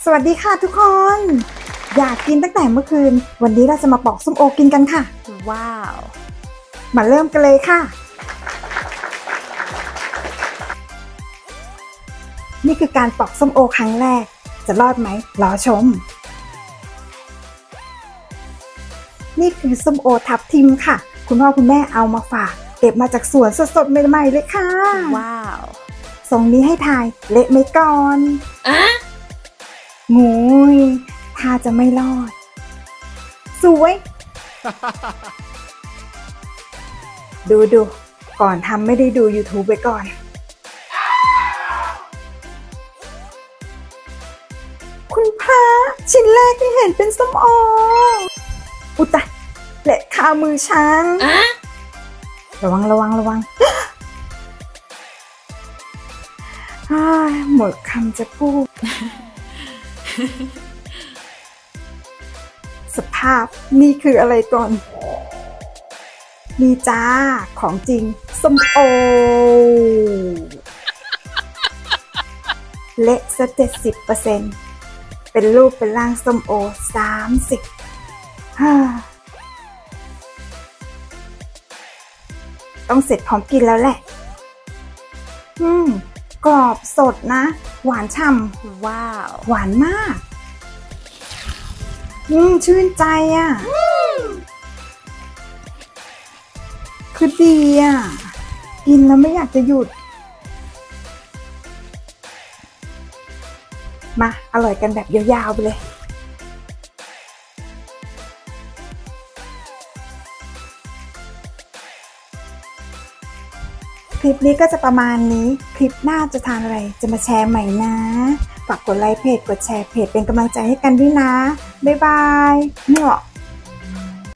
สวัสดีค่ะทุกคนอยากกินตั้งแต่เมื่อคืนวันนี้เราจะมาปอกส้มโอกินกันค่ะว้าวมาเริ่มกันเลยค่ะนี่คือการปอกส้มโอครั้งแรกจะรอดไหมรอชมนี่คือส้มโอทับทิมค่ะคุณพ่อคุณแม่เอามาฝากเก็บมาจากสวนสดๆใหม่ๆเลยค่ะว้าวทรงนี้ให้ทายเละไหมก่อนงูยถ้าจะไม่รอดสวย ดูก่อนทำไม่ได้ดู YouTube ไว้ก่อนคุณพระชิ้นแรกที่เห็นเป็นส้มโออุตะเละคามือฉันระวังหมดคำจะพูด สภาพนี่คืออะไรก่อนนี่จ้าของจริงส้มโอเละซะ 70% เป็นรูปเป็นร่างส้มโอ 30ต้องเสร็จพร้อมกินแล้วแหละกรอบสดนะหวานฉ่ำว้าวหวานมากชื่นใจอ่ะคือดีอ่ะกินแล้วไม่อยากจะหยุดมาอร่อยกันแบบยาวๆไปเลยคลิปนี้ก็จะประมาณนี้คลิปหน้าจะทานอะไรจะมาแชร์ใหม่นะฝากกดไลค์เพจกดแชร์เพจเป็นกำลังใจให้กันด้วยนะบ๊ายบายเนาะ